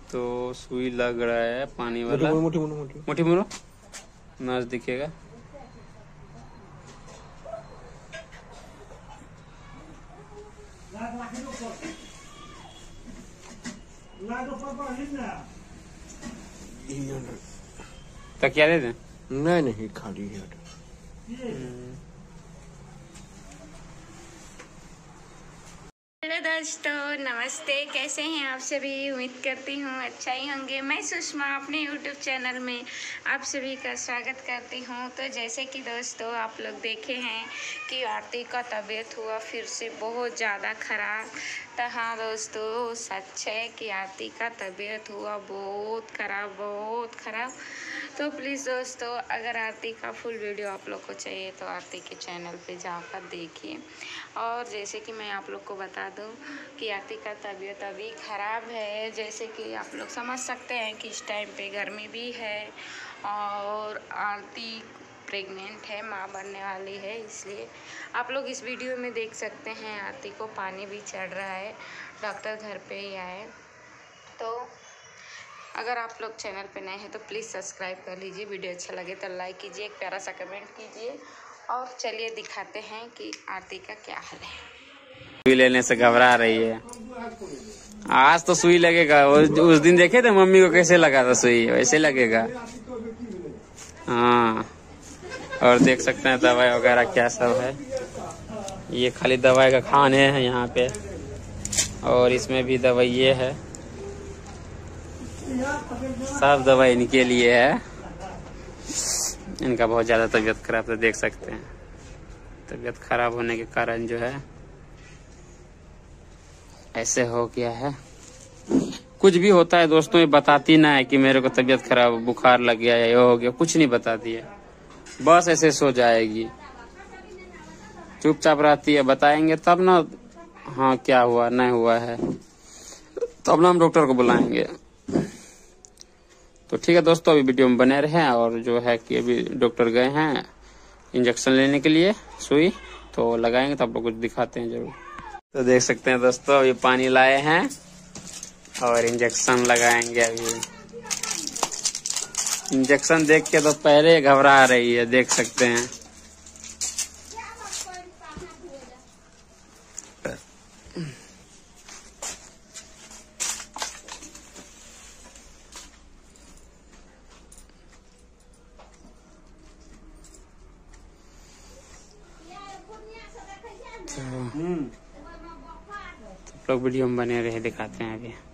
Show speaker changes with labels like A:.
A: तो सुई लग रहा है पानी वाला। मोटी मोरो नस दिखेगा। तकिया दे दें?
B: नहीं खाली है।
C: हेलो दोस्तों, नमस्ते। कैसे हैं आप सभी? उम्मीद करती हूँ अच्छा ही होंगे। मैं सुषमा अपने यूट्यूब चैनल में आप सभी का स्वागत करती हूँ। तो जैसे कि दोस्तों आप लोग देखे हैं कि आरती का तबीयत हुआ फिर से बहुत ज़्यादा ख़राब। तो हाँ दोस्तों, सच है कि आरती का तबीयत हुआ बहुत ख़राब। तो प्लीज़ दोस्तों, अगर आरती का फुल वीडियो आप लोग को चाहिए तो आरती के चैनल पे जाकर देखिए। और जैसे कि मैं आप लोग को बता दूं कि आरती का तबीयत अभी ख़राब है। जैसे कि आप लोग समझ सकते हैं कि इस टाइम पे गर्मी भी है और आरती प्रेग्नेंट है, माँ बनने वाली है। इसलिए आप लोग इस वीडियो में देख सकते हैं आरती को पानी भी चढ़ रहा है। डॉक्टर घर पे ही आए। तो अगर आप लोग चैनल पे नए हैं तो प्लीज़ सब्सक्राइब कर लीजिए। वीडियो अच्छा लगे तो लाइक कीजिए, एक प्यारा सा कमेंट कीजिए। और चलिए दिखाते हैं कि आरती का क्या हाल है।
A: सुई लेने से घबरा रही है। आज तो सुई लगेगा। उस दिन देखे थे मम्मी को कैसे लगा था सुई, वैसे लगेगा। हाँ, और देख सकते हैं दवाई वगैरह क्या सब है। ये खाली दवाई का खाने हैं यहाँ पे, और इसमें भी दवाई ये है। सब दवाई इनके लिए है। इनका बहुत ज्यादा तबीयत खराब, तो देख सकते हैं तबीयत खराब होने के कारण जो है ऐसे हो गया है। कुछ भी होता है दोस्तों, ये बताती ना है कि मेरे को तबीयत खराब, बुखार लग गया या ये हो गया, कुछ नहीं बताती है। बस ऐसे सो जाएगी, चुपचाप रहती है। बताएंगे तब ना हाँ क्या हुआ नहीं हुआ है, तब ना हम डॉक्टर को बुलाएंगे। तो ठीक है दोस्तों, अभी वीडियो में बने रहे। और जो है कि अभी डॉक्टर गए हैं इंजेक्शन लेने के लिए, सुई तो लगाएंगे, तो आप लोग कुछ दिखाते हैं जरूर। तो देख सकते हैं दोस्तों, अभी पानी लाए हैं और इंजेक्शन लगाएंगे। अभी इंजेक्शन देख के तो पहले घबरा रही है, देख सकते हैं। तो लोग वीडियो में बने रहे, दिखाते हैं अभी।